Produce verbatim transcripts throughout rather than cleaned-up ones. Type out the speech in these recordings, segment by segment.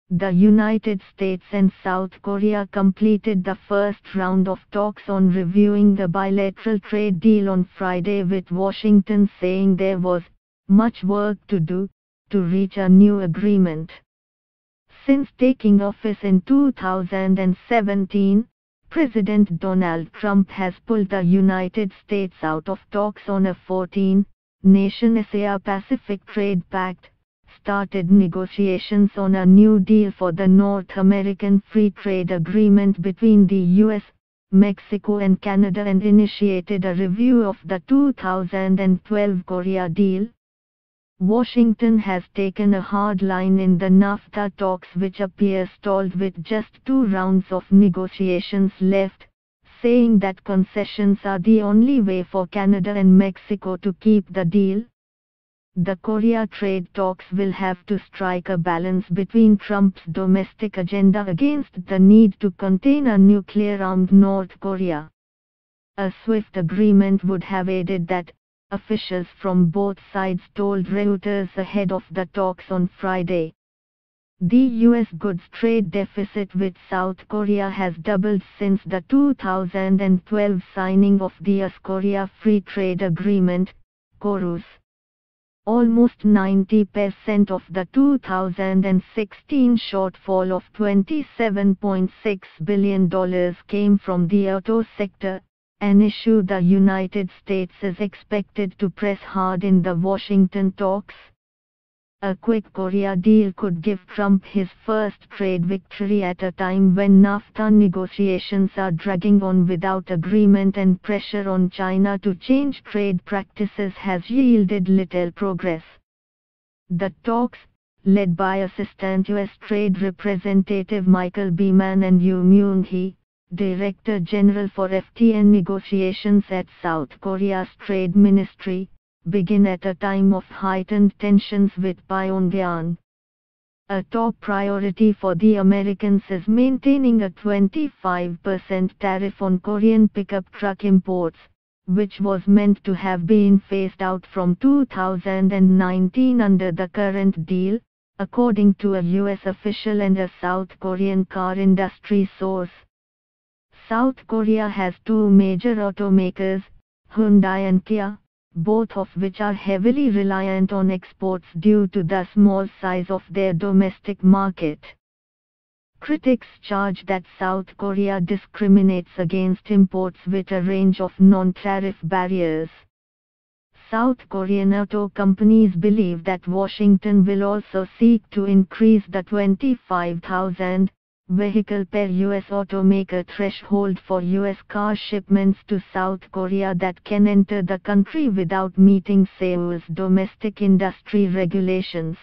The United States and South Korea completed the first round of talks on reviewing the bilateral trade deal on Friday, with Washington saying there was much work to do to reach a new agreement. Since taking office in two thousand seventeen, President Donald Trump has pulled the United States out of talks on a fourteen-nation Asia-Pacific Trade Pact, started negotiations on a new deal for the North American Free Trade Agreement between the U S, Mexico and Canada, and initiated a review of the two thousand twelve Korea deal. Washington has taken a hard line in the NAFTA talks, which appear stalled with just two rounds of negotiations left, saying that concessions are the only way for Canada and Mexico to keep the deal. The Korea trade talks will have to strike a balance between Trump's domestic agenda against the need to contain a nuclear-armed North Korea. A swift agreement would have aided that, officials from both sides told Reuters ahead of the talks on Friday. The U S goods trade deficit with South Korea has doubled since the two thousand twelve signing of the U S-Korea Free Trade Agreement, KORUS. Almost ninety percent of the two thousand sixteen shortfall of twenty-seven point six billion dollars came from the auto sector, an issue the United States is expected to press hard in the Washington talks. A quick Korea deal could give Trump his first trade victory at a time when NAFTA negotiations are dragging on without agreement, and pressure on China to change trade practices has yielded little progress. The talks, led by Assistant U S Trade Representative Michael Beeman and Yoo Myung-hee, Director General for F T A negotiations at South Korea's Trade Ministry, begin at a time of heightened tensions with Pyongyang. A top priority for the Americans is maintaining a twenty-five percent tariff on Korean pickup truck imports, which was meant to have been phased out from two thousand nineteen under the current deal, according to a U S official and a South Korean car industry source. South Korea has two major automakers, Hyundai and Kia, both of which are heavily reliant on exports due to the small size of their domestic market. Critics charge that South Korea discriminates against imports with a range of non-tariff barriers. South Korean auto companies believe that Washington will also seek to increase the twenty-five thousand vehicle per U S automaker threshold for U S car shipments to South Korea that can enter the country without meeting Seoul's domestic industry regulations.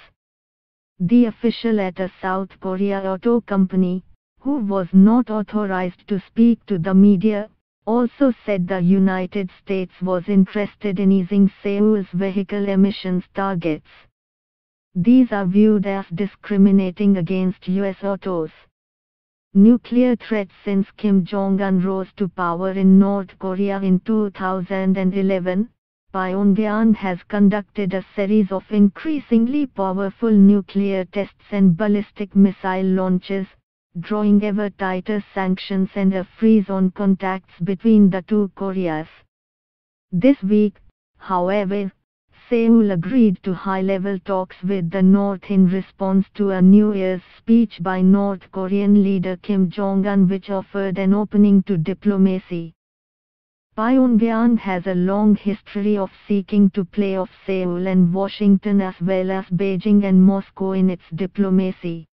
The official at a South Korea auto company, who was not authorized to speak to the media, also said the United States was interested in easing Seoul's vehicle emissions targets. These are viewed as discriminating against U S autos. Nuclear threat. Since Kim Jong-un rose to power in North Korea in two thousand eleven, Pyongyang has conducted a series of increasingly powerful nuclear tests and ballistic missile launches, drawing ever tighter sanctions and a freeze on contacts between the two Koreas. This week, however, Seoul agreed to high-level talks with the North in response to a New Year's speech by North Korean leader Kim Jong-un, which offered an opening to diplomacy. Pyongyang has a long history of seeking to play off Seoul and Washington as well as Beijing and Moscow in its diplomacy.